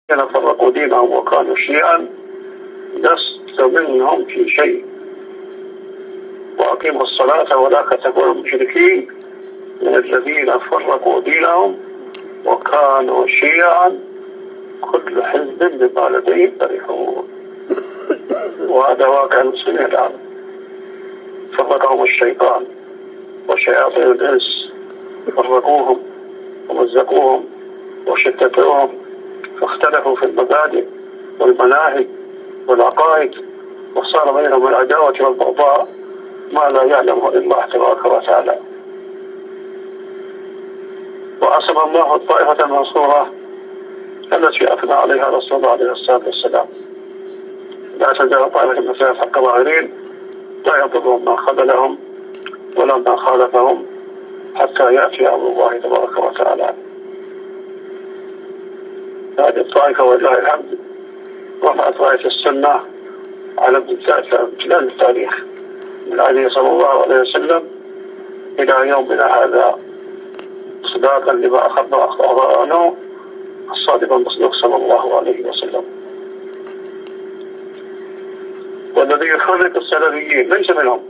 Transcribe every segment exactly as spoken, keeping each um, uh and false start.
فرقوا دينهم وكانوا شيعا لست منهم في شيء، وأقيموا الصلاة ولا تكونوا مشركين من الذين فرقوا دينهم وكانوا شيعا كل حزب بما لديهم فرحون. وهذا واقع المسلمين الآن، فرقهم الشيطان وشياطين الإنس، فرقوهم ومزقوهم وشتتوهم، فاختلفوا في المبادئ والمناهج والعقائد، وصار بينهم العداوة والبغضاء ما لا يعلمه إلا الله تبارك وتعالى. وعصم الله الطائفة المنصورة التي أثنى عليها رسول الله عليه الصلاة والسلام: لا تزال طائفة من الحق ظاهرين لا يضرهم من خذلهم ولا من خالفهم حتى يأتي أمر الله تبارك وتعالى. هذه الطائفة ولله الحمد رفعت راية السنة على امتداد التاريخ من علي صلى الله عليه وسلم إلى يومنا هذا، صداقا لما أخذنا أخبارنا الصادق المصدوق صلى الله عليه وسلم. والذي يفرق السلفيين ليس منهم،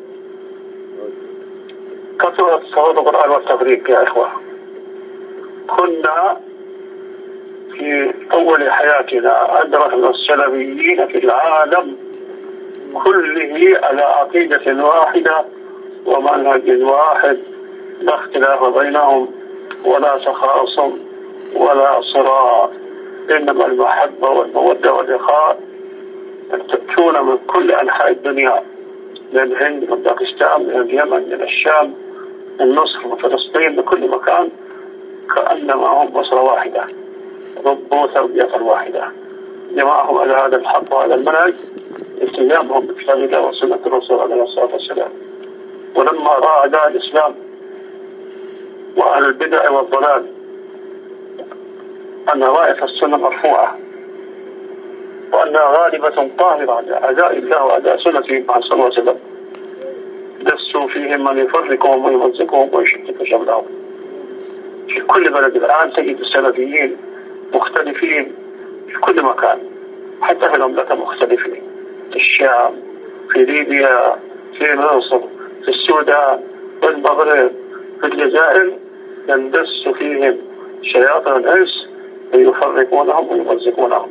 كثرة تفرق القرآن والتفريق يا إخوة. كنا في أول حياتنا أدركنا السلفيين في العالم كله على عقيدة واحدة ومنهج واحد، لا اختلاف بينهم ولا تخاصم ولا صراع، إنما المحبة والمودة والإخاء. تأتون من كل أنحاء الدنيا، من الهند، من باكستان، من اليمن، من الشام، من مصر، من فلسطين، من كل مكان، كأنما هم أسرة واحدة، ربوا تربية واحدة، جمعهم على هذا الحق وهذا المنهج، التزامهم بكتاب الله وسنة الرسول عليه الصلاة والسلام. ولما رأى أعداء الإسلام وأهل البدع والضلال أن راية السنة مرفوعة وأنها غالبة قاهرة على أعداء الله وأعداء سنته مع صلى الله عليه وسلم، دسوا فيهم من يفرقهم ويمزقهم ويشتت شملهم. في كل بلد الآن تجد السلفيين مختلفين في كل مكان، حتى في المملكة مختلفين، في الشام، في ليبيا، في مصر، في السودان، في المغرب، في الجزائر، يندس فيهم شياطين الإنس ويفرقونهم ويمزقونهم.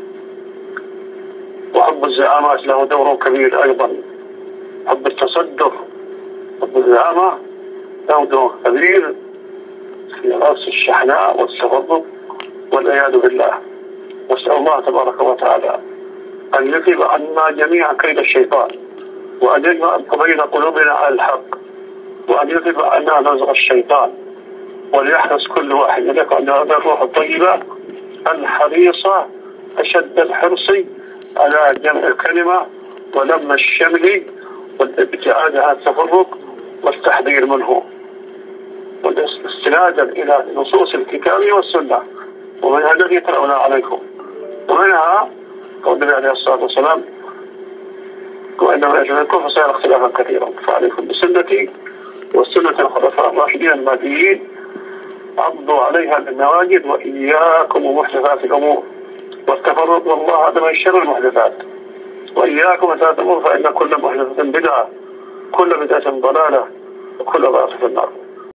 وحب الزعامات له دور كبير أيضا، حب التصدر، حب الزعامة له دور كبير في رأس الشحناء والتفرق والعياذ بالله. واسأل الله تبارك وتعالى أن يذهب عنا جميعا كيد الشيطان، وأن يجمع بين قلوبنا على الحق، وأن يذهب عنا نزغ الشيطان، وليحرص كل واحد منكم أن هذا الروح الطيبة الحريصة أشد الحرص على جمع الكلمة ولم الشمل والابتعاد عن التفرق والتحذير منه، واستنادا إلى نصوص الكتاب والسنة، ومنها الذي يقرأنا عليكم، ومنها قول النبي عليه الصلاة والسلام: وإنما يجب منكم فسيرى اختلافا كثيرا، فعليكم بسنتي والسنة الخلفاء الراشدين المهديين عضوا عليها بالنواجذ، وإياكم ومحدثات الأمور والتفرق، والله هذا من شر المحدثات، وإياكم محدثات الأمور فإن كل محدثة بدعة، كل بدعة ضلالة، وكل ضلالة في النار.